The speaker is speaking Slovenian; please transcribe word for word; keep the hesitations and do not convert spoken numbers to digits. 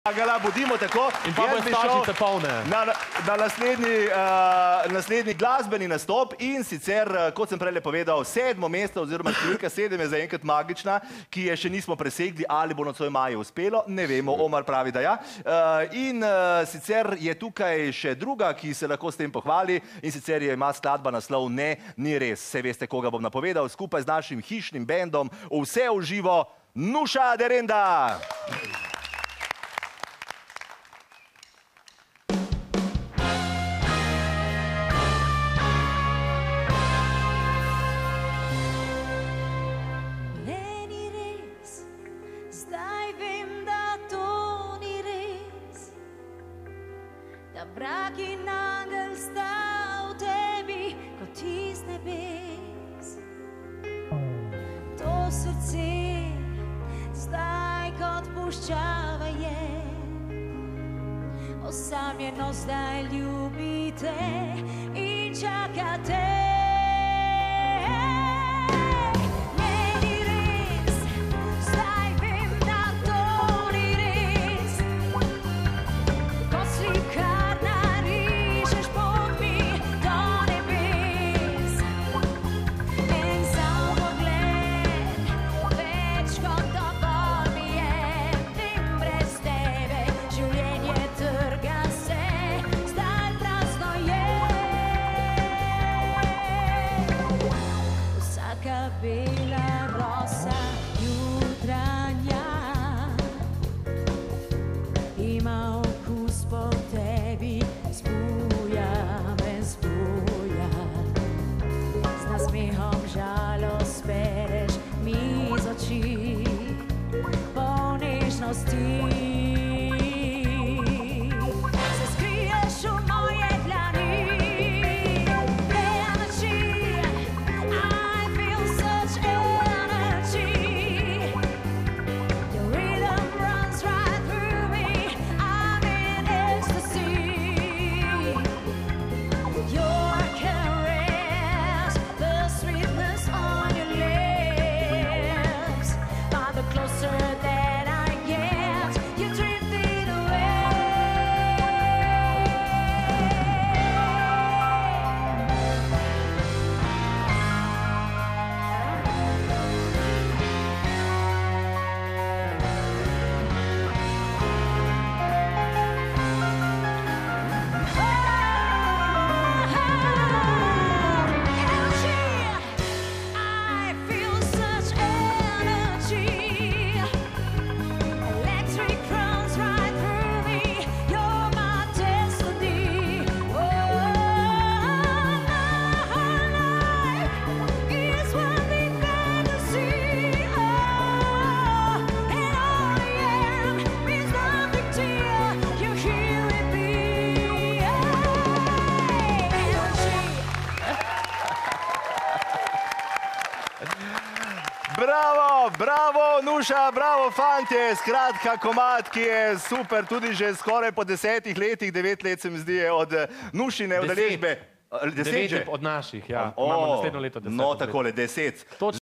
Agala, bodimo tako. In pa bojo stožice polne. Na, na, na naslednji, uh, naslednji glasbeni nastop in sicer, uh, kot sem prej povedal, sedmo mesto oziroma številka sedem je zaenkrat magična, ki je še nismo presegli, ali bo nocoj Maju uspelo, ne vemo, Omar pravi, da ja. Uh, in uh, sicer je tukaj še druga, ki se lahko s tem pohvali, in sicer je ima skladba naslov Ne, ni res. Vse veste, koga bom napovedal, skupaj z našim hišnim bendom, vse v živo, Nuša Derenda! Da brak in angel sta v tebi, kot iz nebes. To srce zdaj kot puščava je, osamljeno zdaj ljubite in čakate. Bela rosa jutranja ima okus po tebi, zbuja me, zbuja. Z nasmehom žalost pereš mi z oči, po nežnosti se skriješ v moje dlani. Bravo, bravo, Nuša, bravo, fantje. Skratka, komad, ki je super, tudi že skoraj po desetih letih, devet let se mi zdi, od Nušine udeležbe. Deset od naših, ja. Imamo naslednjo leto deset. No, takole, deset.